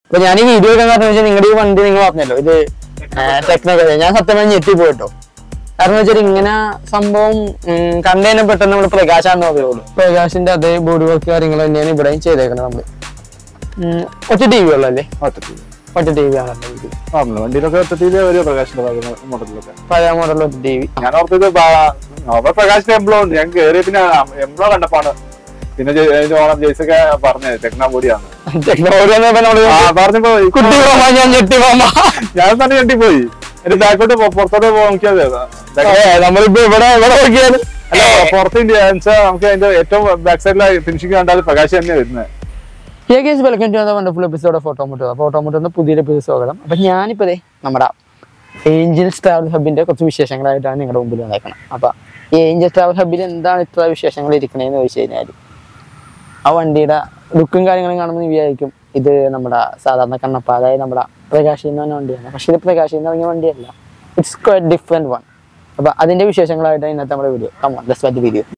അപ്പൊ ഞാൻ ഈ വീഡിയോ ഒക്കെ വെച്ചാൽ നിങ്ങളുടെ ഈ വണ്ടി നിങ്ങൾ പറഞ്ഞല്ലോ ഇത് ടെക്നോ. ഞാൻ സത്യമായി ഞെട്ടി പോയിട്ടോ. കാരണം വെച്ചാൽ ഇങ്ങനെ സംഭവം കണ്ടതിനെ പെട്ടെന്ന് നമ്മള് പ്രകാശാന്ന് പറയുള്ളൂ. പ്രകാശിന്റെ അതേ ബോഡി വർക്ക് കാര്യങ്ങൾ തന്നെയാണ് ഇവിടെയും ചെയ്തേക്കുന്നത്. നമ്മള് ഒറ്റ ടി വി ഉള്ളല്ലേ? ഒറ്റ ടി വി ആണല്ലോ വണ്ടിയിലൊക്കെ ഒറ്റ ടി വി വരും. പ്രകാശിന്റെ മോഡലിലൊക്കെ പഴയ മോഡൽ ഒറ്റ ടി വി. ഞാൻ ഓർത്തത് പ്രകാശിന്റെ എംബ്ലോ ഉണ്ട്. ഞാൻ കയറിയ പിന്നെ എംബ്ലോ കണ്ടപ്പാണ് പിന്നെ ജെയ്സൊക്കെ പറഞ്ഞത് ടെക്നോ ബോഡിയാണ്. ഞാൻ തന്നെ ഞെട്ടിപ്പോയി. എന്റെ ബാക്കോട്ട് പുറത്തോട്ട് നോക്കിയത് നമ്മളിപ്പോ ഇവിടെ നോക്കിയാൽ അല്ല പുറത്ത് ഇന്ത്യ നമുക്ക് അതിന്റെ ഏറ്റവും ബാക്ക് സൈഡിലെ ഫിനിഷിംഗ് കണ്ടാൽ പ്രകാശ് തന്നെ വരുന്നത്. Welcome to wonderful episode of Photomoto പുതിയൊരു എപ്പിസോഡ് സ്വാഗതം. അപ്പൊ ഞാനിപ്പോ നമ്മുടെ ഏഞ്ചൽസ് ട്രാവൽ ഹബിന്റെ കുറച്ച് വിശേഷങ്ങളായിട്ടാണ് നിങ്ങളുടെ മുമ്പിൽ വന്നേക്കണം. അപ്പൊ ഈ ഏഞ്ചൽസ് ട്രാവൽ ഹബിൽ എന്താണ് ഇത്ര വിശേഷങ്ങൾ ഇരിക്കണേന്ന് ചോദിച്ചു കഴിഞ്ഞാൽ ആ വണ്ടിയുടെ ലുക്കും കാര്യങ്ങളും കാണുമ്പോൾ വിചാരിക്കും ഇത് നമ്മുടെ സാധാരണ കണ്ണപ്പ, അതായത് നമ്മുടെ പ്രകാശിൽ നിന്ന് തന്നെ വണ്ടിയാണ്. പക്ഷെ ഇത് പ്രകാശിൽ നിന്ന് ഇറങ്ങിയ വണ്ടിയല്ല. It's quite different one. അപ്പൊ അതിന്റെ വിശേഷങ്ങളായിട്ടാണ് ഇന്നത്തെ നമ്മുടെ video. Come on, let's watch the video.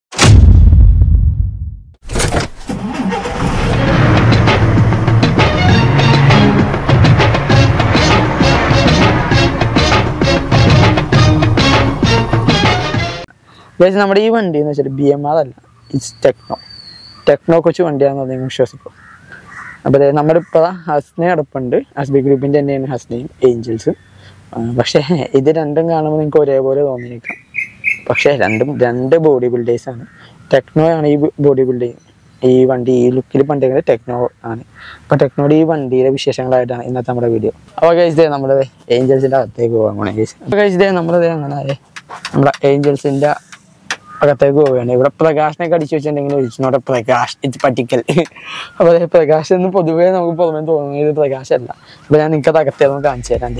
നമ്മുടെ ഈ വണ്ടി എന്ന് വെച്ചാൽ BMR അല്ല, ഇറ്റ്സ് ടെക്നോ കൊച്ചു വണ്ടിയാണെന്ന് നിങ്ങൾ വിശ്വസിക്കും. അപ്പോൾ നമ്മളിപ്പോൾ ഹസ്നെ അടപ്പുണ്ട്. ഹസ്ബി ഗ്രൂപ്പിൻ്റെ തന്നെയാണ് ഹസ്നയും ഏഞ്ചൽസും. പക്ഷേ ഇത് രണ്ടും കാണുമ്പോൾ നിങ്ങൾക്ക് ഒരേപോലെ തോന്നിയേക്കാം. പക്ഷേ രണ്ട് ബോഡി ബിൽഡേഴ്സാണ്. ടെക്നോയാണ് ഈ ബോഡി ബിൽഡിങ്. ഈ വണ്ടി ഈ ലുക്കിൽ പണ്ടെങ്കിൽ ടെക്നോ ആണ്. അപ്പോൾ ടെക്നോയുടെ ഈ വണ്ടിയുടെ വിശേഷങ്ങളായിട്ടാണ് ഇന്നത്തെ നമ്മുടെ വീഡിയോ. അപ്പോൾ കഴിച്ചതേ നമ്മുടെ ഏഞ്ചൽസിൻ്റെ അകത്തേക്ക് പോകാൻ പോകണേ കഴിച്ചു. അപ്പോൾ കഴിച്ചതേ നമ്മളത് അങ്ങനെ നമ്മുടെ ഏഞ്ചൽസിൻ്റെ അകത്തേക്ക് പോവുകയാണ്. ഇവിടെ പ്രകാശിനൊക്കെ അടിച്ചു വെച്ചിട്ടുണ്ടെങ്കിൽ ഒഴിച്ചിനോടെ പ്രകാശ് ഇത് പറ്റിക്കൽ. അപ്പോൾ അതായത് പ്രകാശ് എന്ന് പൊതുവേ നമുക്ക് പുറമേ തോന്നുന്നത് ഇത് പ്രകാശമല്ല. അപ്പോൾ ഞാൻ നിങ്ങൾക്ക് അകത്തേന്ന് കാണിച്ചു തരാം.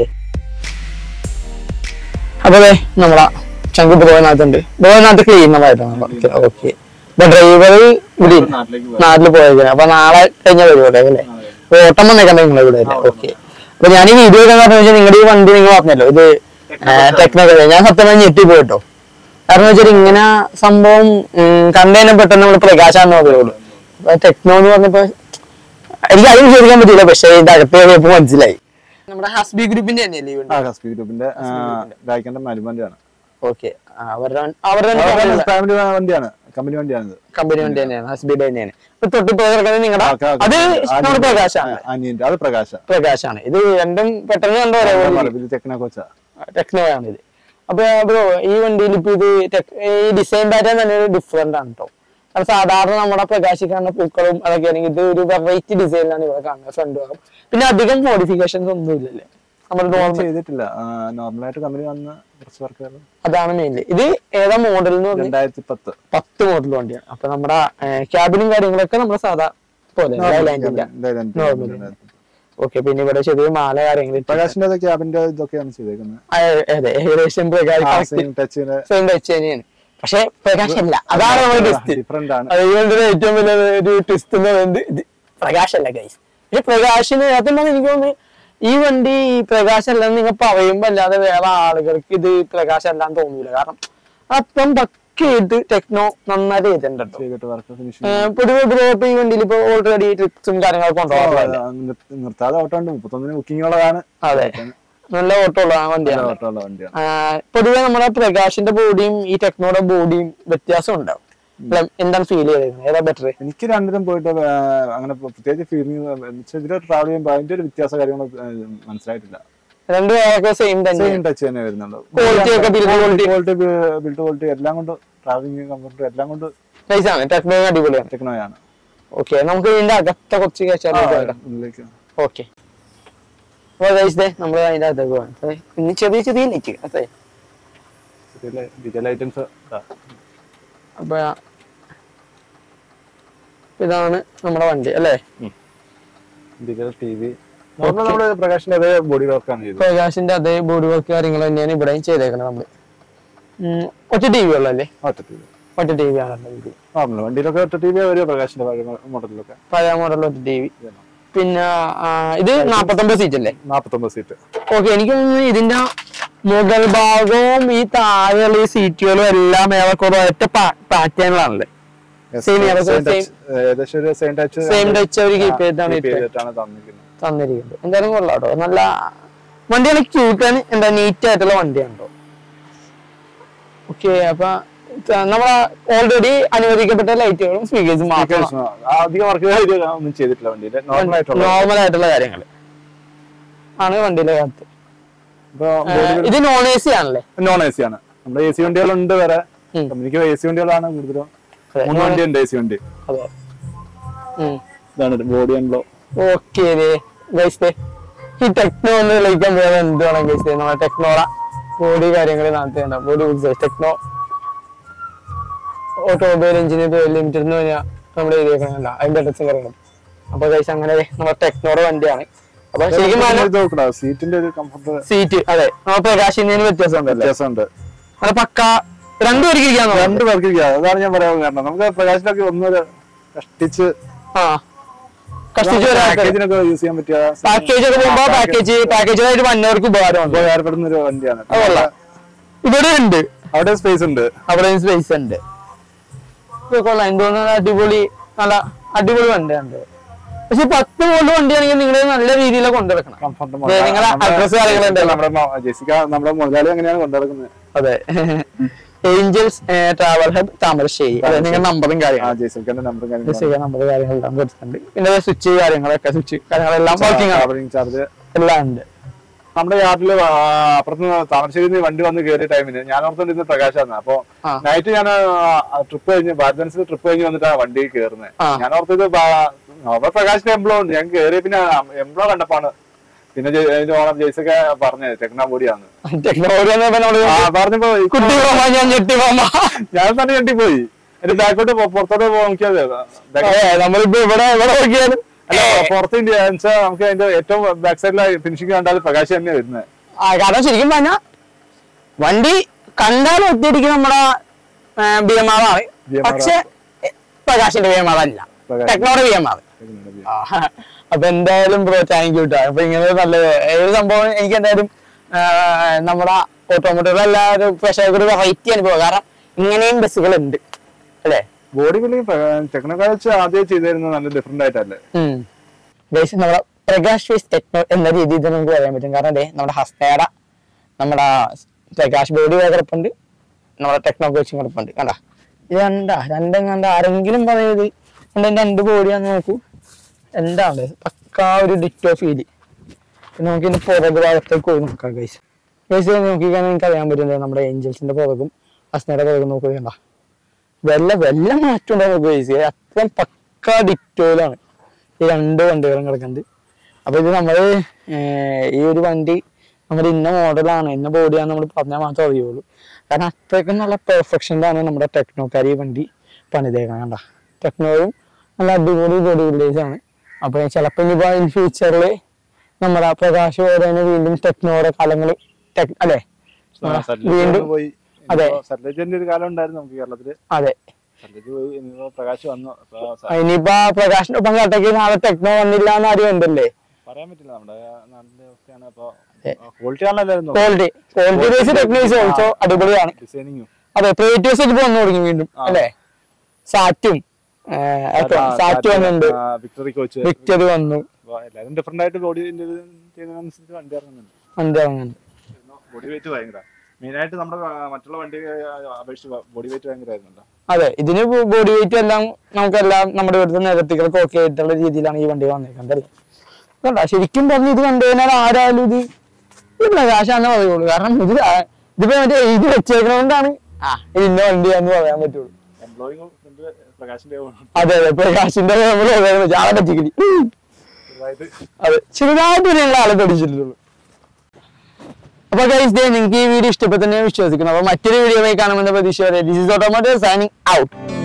അപ്പോൾ അതെ നമ്മളെ ചങ്ക് ബ്രോയിനകത്തുണ്ട്. ബ്രോയിനകത്ത് ക്ലീനറായിട്ടാണ്. ഓക്കെ. ഇപ്പൊ ഡ്രൈവർ ഇവിടെ നാട്ടിൽ പോയത്. അപ്പൊ നാളെ കഴിഞ്ഞ വരുമല്ലേ അല്ലേ? ഓട്ടം വന്നേക്കണ്ടേ നിങ്ങളെ ഇവിടെ അല്ലേ? ഓക്കെ. അപ്പൊ ഞാൻ ഈ വീഡിയോ ഒക്കെ വെച്ചാൽ നിങ്ങളുടെ ഈ വണ്ടി നിങ്ങൾ പറഞ്ഞല്ലോ ഇത് ടെക്നോ. ഞാൻ സത്യമായി ഞെട്ടി പോയിട്ടോ. കാരണം വെച്ചാൽ ഇങ്ങനെ സംഭവം കണ്ടതിനെ പെട്ടെന്ന് നമ്മള് പ്രകാശാന്ന് പറയുള്ളൂ. ടെക്നോ എന്ന് പറഞ്ഞപ്പോ എനിക്ക് അതും ചോദിക്കാൻ പറ്റില്ല. പക്ഷെ ഇത് അകത്ത് പോയപ്പോ മനസ്സിലായി. നമ്മുടെ ഹസ്ബി ഗ്രൂപ്പിന്റെ തന്നെയല്ലേ? ഹസ്ബി ഗ്രൂപ്പിന്റെ വണ്ടിയാണ്. ഓക്കെ. ഫാമിലി വണ്ടിയാണ്, കമ്പനി വണ്ടിയാണ്. കമ്പനി വണ്ടി തന്നെയാണ്, ഹസ്ബിയുടെ തന്നെയാണ്. തൊട്ടിപ്പോ നിങ്ങളുടെ അത് നമ്മുടെ പ്രകാശാണ്. അത് പ്രകാശാണ്. ഇത് രണ്ടും പെട്ടെന്ന് കണ്ടോ ടെക്നോ ആണ് ഇത്. അപ്പൊ ബ്രോ ഈ വണ്ടിയിൽ ഇപ്പൊ ഇത് ഈ ഡിസൈൻ പാറ്റേൺ തന്നെ ഡിഫറെന്റ് ആണ് കേട്ടോ. കാരണം സാധാരണ നമ്മുടെ പ്രകാശിക്കാനുള്ള പൂക്കളും അതൊക്കെ ആണെങ്കിൽ ഇത് ഒരു വെറൈറ്റി ഡിസൈനിലാണ് ഇവിടെ കാണുന്നത്. ഫ്രണ്ട് ഭാഗം പിന്നെ അധികം മോഡിഫിക്കേഷൻസ് ഒന്നും ഇല്ലല്ലേ? നമ്മൾ ചെയ്തിട്ടില്ല. നോർമലായിട്ട് കമ്പനി വന്ന കുറച്ച് വർക്ക് അതാണ് മെയിൻലി. ഇത് ഏതാ മോഡൽ? 2010 മോഡൽ വണ്ടിയാണ്. അപ്പൊ നമ്മുടെ ക്യാബിനും കാര്യങ്ങളൊക്കെ നമ്മുടെ സാധാ പോലെ നോർമൽ. ഓക്കെ. പിന്നെ ഇവിടെ ചെറിയ മാല കാര്യങ്ങൾ പ്രകാശിന്റെ ക്യാബിന്റെ ഇതൊക്കെയാണ് ചെയ്തേക്കുന്നത്. അതെ, ഏകദേശം സെയിം ടച്ച് തന്നെയാണ്. പക്ഷെ പ്രകാശല്ല, അതാണ് നമ്മുടെ ട്വിസ്റ്റ്. അതുകൊണ്ട് ഏറ്റവും വലിയ ഒരു ട്വിസ്റ്റ് എന്ന് പറയുന്നത് പ്രകാശല്ല ഗൈസ്. പക്ഷെ പ്രകാശിന് അതുകൊണ്ടാണ് എനിക്ക് തോന്നുന്നത് ഈ വണ്ടി പ്രകാശമല്ലെന്ന് നിങ്ങൾ പറയുമ്പോ അല്ലാതെ വേറെ ആളുകൾക്ക് ഇത് പ്രകാശമല്ലാന്ന് തോന്നൂല. കാരണം അപ്പം പക്കയായിട്ട് ടെക്നോ നന്നായിട്ട് ചെയ്തിട്ടുണ്ട്. പൊതുവെ ബ്രോട്ട് ഈ വണ്ടിയിൽ ഇപ്പൊ ഓൾറെഡി ട്രിപ്സും കാര്യങ്ങളൊക്കെ നിർത്താതെ ഓട്ടോ ഉണ്ട്. 31 ബുക്കിംഗുള്ളതാണ്. അതെ, നല്ല ഓട്ടോ ഉള്ള വണ്ടിയാണ്. പൊതുവെ നമ്മുടെ പ്രകാശിന്റെ ബോഡിയും ഈ ടെക്നോയുടെ ബോഡിയും വ്യത്യാസം ഉണ്ടാവും. എന്താണ് ഫീൽ ചെയ്തത്? ഏതാ ബെറ്റർ? എനിക്ക് രണ്ടിനും പോയിട്ട് അങ്ങനെ പ്രത്യേകിച്ച് ഫീലിംഗ് ട്രാവൽ ചെയ്യുമ്പോൾ അതിന്റെ ഒരു വ്യത്യാസ കാര്യങ്ങൾ മനസ്സിലായിട്ടില്ല. രണ്ടുപേരൊക്കെ സെയിം ടച്ച് തന്നെ വരുന്നുള്ളൂ. ബിൽഡ് ക്വാളിറ്റി എല്ലാം കൊണ്ട് ട്രാവലിംഗ് കംഫർട്ട് എല്ലാം കൊണ്ട് അടിപൊളിയാണ്. ടെക്നോയാണ്. ഓക്കെ, നമുക്ക് ഇതിന്റെ അകത്തെ കുറച്ച് ഓക്കെ. നമ്മള് അതിന്റെ അകത്തേക്ക് പോകാം. പിന്നെ ചെറിയ ചെറിയ ലൈറ്റ് അതെ. അപ്പൊ ഇതാണ് നമ്മുടെ വണ്ടി അല്ലേ? പ്രകാശിന്റെ അതേ ബോഡി വർക്ക് കാര്യങ്ങൾ തന്നെയാണ് ഇവിടെയും ചെയ്തേക്കുന്നത്. നമ്മള് ഒറ്റ ടി വി ഉള്ളല്ലേ? ഒറ്റ ടി വി ആണല്ലോ വണ്ടിയിലൊക്കെ. ഒറ്റ ടി വി വരും പ്രകാശിന്റെ മോഡലിലൊക്കെ. പഴയ മോഡൽ ഒറ്റ ടി വി. പിന്നെ ഇത് 49 സീറ്റ് അല്ലേ? 49 സീറ്റ്. ഓക്കെ. എനിക്ക് തോന്നുന്നു ഇതിന്റെ മുകൾ ഭാഗവും ഈ താഴെയുള്ള ഈ സീറ്റുകളും എല്ലാം ഏറെക്കുറെ ഒറ്റ പാറ്റേണിലാണല്ലേ? സെയിം ടച്ച് അവർ കീപ്പ് ചെയ്തിട്ടാണ് തന്നിരിക്കുന്നത്. എന്തായാലും കൊള്ളാം കേട്ടോ. നല്ല വണ്ടിയാണ്, ക്യൂട്ടാണ്, എന്താ നീറ്റ് ആയിട്ടുള്ള വണ്ടിയാണ് കേട്ടോ. ഓക്കെ, അപ്പൊ നമ്മളെ ഓൾറെഡി അനുവദിക്കപ്പെട്ട ലൈറ്റുകളും സ്പീക്കേഴ്സും മാത്രം, അധികം വർക്ക് ഒന്നും ചെയ്തിട്ടില്ല വണ്ടിയിൽ. നോർമൽ ആയിട്ടുള്ള കാര്യങ്ങൾ ആണ് വണ്ടിയിലെ അകത്ത്. ഇത് നോൺ എ സി ആണല്ലേ? നോൺ എ സി ആണ്. നമ്മുടെ എ സി വണ്ടികളുണ്ട് വേറെ. എനിക്ക് എ സി വണ്ടികളാണ് കൂടുതലും. 3 വണ്ടിയുണ്ട് എ സി വണ്ടി. അതെ, ഇതാണ് ബോഡി ആൻഡ് ബ്ലോ. ഓക്കെ ഈ ടെക്നോ ഒന്ന് ലയിക്കാൻ പോയാൽ എന്ത് വേണം ഗൈസ്? നമ്മുടെ ടെക്നോള ബോഡി കാര്യങ്ങൾ നടത്തേണ്ട body techno automobile engineer limited എന്ന് പറഞ്ഞാൽ നമ്മുടെ ഏരിയക്കണല്ല അതിന്റെ അഡ്രസ്സും കാര്യങ്ങളും. അപ്പൊ ഗൈസ് അങ്ങനെ നമ്മുടെ ടെക്നോയുടെ വണ്ടിയാണ്. അപ്പൊ ശരിക്കും സീറ്റിന്റെ ഒരു കംഫർട്ട്, സീറ്റ് അതെ നമ്മുടെ പ്രകാശിന് വ്യത്യാസമുണ്ട്. അത് പക്ക 2 പേർക്ക് ഇരിക്കാന്നോ? 2 പേർക്ക് ഇരിക്കാം. അതാണ് ഞാൻ പറയാൻ കാരണം. നമുക്ക് പ്രകാശിനൊക്കെ ഒന്നൊരു കഷ്ടിച്ച് പാക്കേജിനൊക്കെ യൂസ് ചെയ്യാൻ പറ്റിയ പാക്കേജ് ഒക്കെ പോകുമ്പോ പാക്കേജായിട്ട് വന്നവർക്ക് ഉപകാരപ്പെടുന്ന ഒരു വണ്ടിയാണ്. ഇവിടെ ഉണ്ട്, അവിടെ സ്പേസ് ഉണ്ട്, അവിടെ സ്പേസ് ഉണ്ട്. കൊള്ളാം, എന്തോന്നാ അടിപൊളി, നല്ല അടിപൊളി വണ്ടിയാണ്. പക്ഷെ 10 വോൾട്ട് വണ്ടിയാണെങ്കിൽ നിങ്ങൾ നല്ല രീതിയിൽ കൊണ്ടുനടക്കണം. നിങ്ങളെ അഡ്രസ് നമ്മുടെ മുതലാളി അങ്ങനെയാണ് കൊണ്ടുനടക്കുന്നത്. അതെ, ഏഞ്ചൽസ് ട്രാവൽ ഹബ് താമരശ്ശേരി. അതെ, നിങ്ങളുടെ നമ്പറും കാര്യങ്ങളും നമ്പർ കാര്യങ്ങളെല്ലാം കൊടുത്തിട്ടുണ്ട്. പിന്നെ സ്വിച്ച് കാര്യങ്ങളൊക്കെ കാര്യങ്ങളെല്ലാം വർക്കിംഗ് ചാർജ് എല്ലാം ഉണ്ട്. നമ്മുടെ യാർഡില് അപ്പുറത്ത് താമരശ്ശേരി വണ്ടി വന്ന് കയറിയ ടൈമിന് ഞാൻ ഓർത്തോണ്ടിരുന്ന പ്രകാശാണ്. അപ്പൊ നൈറ്റ് ഞാൻ ട്രിപ്പ് കഴിഞ്ഞ് ഭാരതൻസിൽ ട്രിപ്പ് കഴിഞ്ഞ് വന്നിട്ടാണ് വണ്ടി കയറുന്നത്. ഞാൻ ഓർത്തത് പ്രകാശിന്റെ എംബ്ലോ ഉണ്ട്. ഞാൻ കയറിയ പിന്നെ എംബ്ലോ കണ്ടപ്പാണ് പിന്നെ അതിന്റെ ഓണർ ജെയ്സൊക്കെ പറഞ്ഞത് ടെക്നോ ബോഡിയാണ്. പറഞ്ഞപ്പോ ഞാൻ തന്നെ ഞെട്ടിപ്പോയി. എന്റെ ബാക്കോട്ട് പുറത്തോട്ട് നോക്കിയത് നമ്മളിപ്പോ ഇവിടെ നോക്കിയാലും പുറത്ത് ഇന്ത്യ നമുക്ക് അതിന്റെ ഏറ്റവും ബാക്ക് സൈഡിലെ ഫിനിഷിംഗ് കണ്ടാൽ പ്രകാശ് തന്നെ വരുന്നത്. കാരണം ശരിക്കും പറഞ്ഞാൽ വണ്ടി കണ്ടാൽ ഒത്തിരിക്കും നമ്മുടെ BMR ആണ്, പക്ഷെ പ്രകാശിന്റെ BMR അല്ല, ടെക്നോയുടെ BMR. അപ്പൊ എന്തായാലും ബ്രോ താങ്ക് യു. അപ്പൊ ഇങ്ങനെ നല്ല ഏത് സംഭവം എനിക്ക് എന്തായാലും നമ്മുടെ ഓട്ടോമോട്ടീവ് എല്ലാവരും പ്രേക്ഷകർക്ക് ഒരു വെറൈറ്റി അനുഭവം. കാരണം ഇങ്ങനെയും ബസ്സുകൾ ഉണ്ട് അല്ലെ? ബോഡി ബിൽഡിംഗ് ടെക്നോക്കാഴ്ച ആദ്യം ചെയ്തിരുന്നത് നല്ല ഡിഫറെന്റ് ആയിട്ടല്ലേ? നമ്മുടെ പ്രകാശ് ഫേസ് ടെക്നോ എന്ന രീതിയിൽ നമുക്ക് പറയാൻ പറ്റും. കാരണം അതെ, നമ്മുടെ ഹസ്തയുടെ നമ്മുടെ പ്രകാശ് ബോഡി കിടപ്പുണ്ട്, നമ്മുടെ ടെക്നോ കോച്ചിങ് കിടപ്പുണ്ട്. കണ്ട രണ്ടും കണ്ട ആരെങ്കിലും പറയുന്നത് എന്റെ 2 ബോഡിയാന്ന് നോക്കൂ. എന്താണ് പക്കാ ഒരു ഡിറ്റോ ഫീല്. നമുക്ക് ഇതിന്റെ പുറകു ഭാഗത്തേക്ക് പോയി നോക്കാം ഗൈസ്. നോക്കിക്കാൻ എനിക്ക് അറിയാൻ പറ്റുന്നത് നമ്മുടെ ഏഞ്ചൽസിന്റെ പുറകും ഹസ്നയുടെ പുറകും നോക്കുക. വല്ല മാറ്റം ഉണ്ടോ നോക്കുക ഗൈസ്. അത്രയും പക്കാ ഡിറ്റോയിലാണ് ഈ 2 വണ്ടികളും കിടക്കുന്നത്. അപ്പൊ ഇത് നമ്മള് ഈ ഒരു വണ്ടി നമ്മുടെ ഇന്ന മോഡലാണ് ഇന്ന ബോഡിയാന്ന് നമ്മൾ പറഞ്ഞാൽ മാത്രമേ അറിയുള്ളൂ. കാരണം അത്രയ്ക്കും നല്ല പെർഫെക്ഷനിലാണ് നമ്മുടെ ടെക്നോക്കാർ ഈ വണ്ടി പണിതേക്കണം. കണ്ട ടെക്നോയും നല്ല അടിപൊളി ബോഡി ബിൽഡേഴ്സ് ആണ്. അപ്പൊ ചിലപ്പോ ഇനിയിപ്പോ ഇൻ ഫ്യൂച്ചറിൽ നമ്മുടെ പ്രകാശ് പോലെ തന്നെ വീണ്ടും ടെക്നോയുടെ കാലങ്ങൾ അല്ലെ വീണ്ടും അതെ അതെ ഇനിയിപ്പോ പ്രകാശിന്റെ ഒപ്പം കേട്ടേക്ക് നാളെ ടെക്നോ വന്നില്ല എന്ന് ആരും ഉണ്ടല്ലേ? പറയാൻ പറ്റില്ല. നമ്മുടെ നാട്ടിലെ അവസ്ഥയാണ്. ക്വാളിറ്റി ബേസ് ടെക്നോസ് ഓൾസോ അടിപൊളിയാണ്. അതെ, ക്രിയേറ്റീവ്സ് ഇപ്പൊ വന്നു തുടങ്ങി വീണ്ടും അല്ലെ? സാറ്റും വന്നിട്ടുണ്ട്, വിക്ടറി വന്നു. എല്ലാരും ഡിഫറെന്റ് ആയിട്ട് ബോഡി ചെയ്യുന്നതിനനുസരിച്ച് വണ്ടി ഇറങ്ങുന്നുണ്ട്. ബോഡി വെയിറ്റ് ഭയങ്കര മെയിനായിട്ട് നമ്മുടെ മറ്റുള്ള വണ്ടി അപേക്ഷിച്ച് ബോഡി വെയിറ്റ് ഭയങ്കരമായിരുന്നല്ലോ. അതെ, ഇതിന് ബോഡി വെയിറ്റ് എല്ലാം നമുക്കെല്ലാം നമ്മുടെ ഇവിടുത്തെ നിരത്തികൾക്ക് ഓക്കെ ആയിട്ടുള്ള രീതിയിലാണ് ഈ വണ്ടി വന്നേക്കുന്നത്. കണ്ട ശരിക്കും പറഞ്ഞു ഇത് കണ്ടു കഴിഞ്ഞാൽ ആരായാലും ഇത് പ്രകാശാന്ന് പറയുള്ളൂ. കാരണം ഇതിപ്പോ മറ്റേ ഇത് വെച്ചേക്കുന്നതുകൊണ്ടാണ് ഇത് ഇന്ന വണ്ടിയാന്ന് പറയാൻ പറ്റുള്ളൂ. അതെ അതെ, പ്രകാശിന്റെ ആളെ പറ്റിക്കില്ല. അതെ, ചെറുതായിട്ട് ആളെ പഠിച്ചിട്ടുള്ളൂ. അപ്പൊ ഗൈസ് നിങ്ങൾക്ക് ഈ വീഡിയോ ഇഷ്ടപ്പെട്ടെന്ന് വിശ്വസിക്കുന്നു. അപ്പൊ മറ്റൊരു വീഡിയോ കാണുമെന്ന പ്രതീക്ഷ. This is automotive signing out.